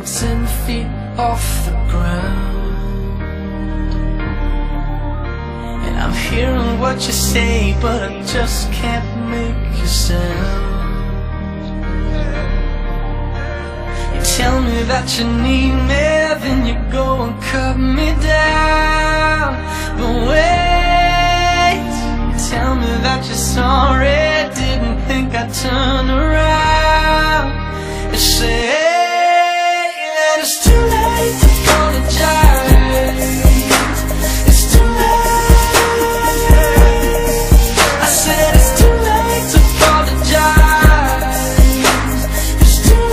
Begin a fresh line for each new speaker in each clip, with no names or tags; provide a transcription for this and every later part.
only 10 feet off the ground, and I'm hearing what you say, but I just can't make a sound. You tell me that you need me, then you go and cut me down. But wait, you tell me that you're sorry, didn't think I'd turn around and say that it's too late to apologize. It's too late. I said it's too late to apologize. It's too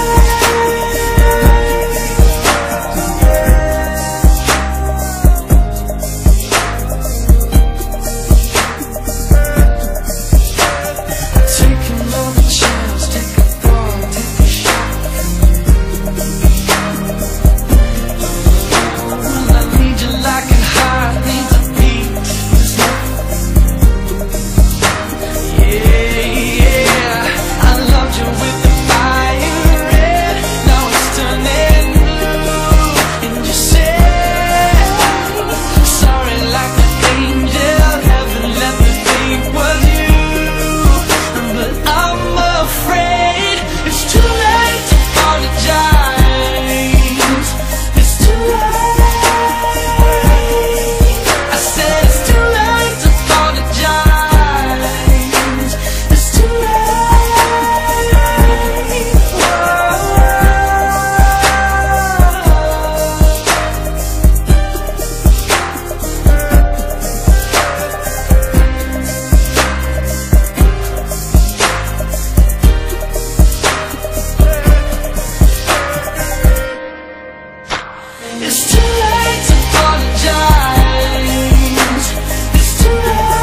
take another chance, take a fall, take a shot from you. Well, I need you like a heart needs a beat. Yeah, I loved you with the fire red, now it's turning blue. And you say sorry like an angel, heaven let me think was you. But I'm afraid it's too late to apologize. It's too late. I said it's too late to apologize. It's too late. It's too late to apologize. It's too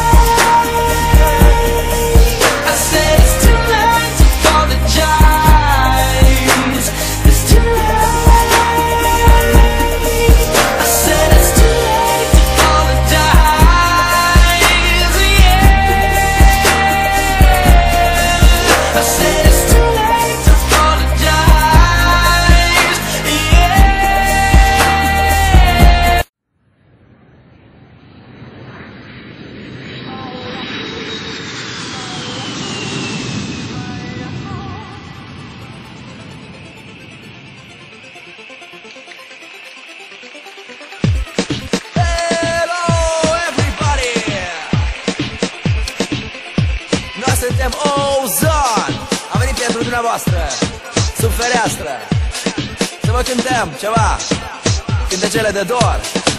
late. I said it's too late to apologize. It's too late. I said it's too late to apologize. Yeah. I said it's too late to apologize. Yeah.
Hello everybody! Noi suntem Ozone! Am venit pentru dumneavoastră, sub fereastră, să vă cântăm ceva, cântecele de dor.